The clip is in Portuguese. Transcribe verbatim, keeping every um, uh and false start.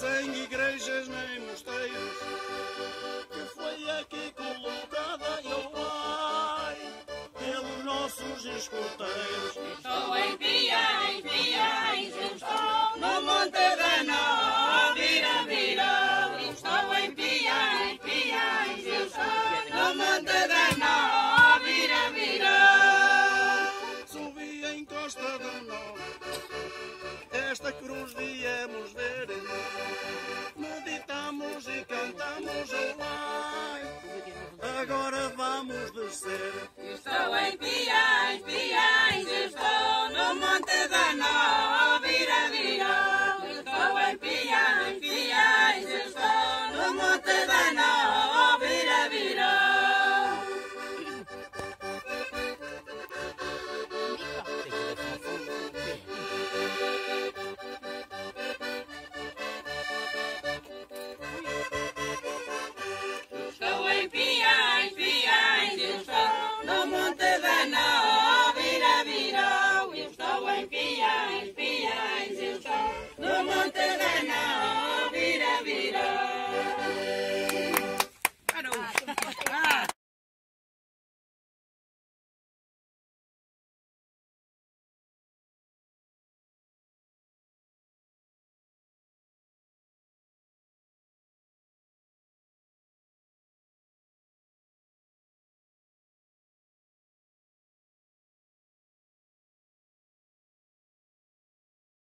sem igrejas nem mosteiros, que foi aqui colocada, eu ai, pelos nossos escuteiros. Estou em Piães, Piães, eu estou no Monte da Nó, vira, vira. Estou em Piães, Piães, eu estou no Monte da Nó, vira, vira. Subi em Costa do Nó, esta cruz viemos ver, meditamos e cantamos, oh ai, agora vamos descer. Estou em Piães, Piães, eu estou no Monte da Nó.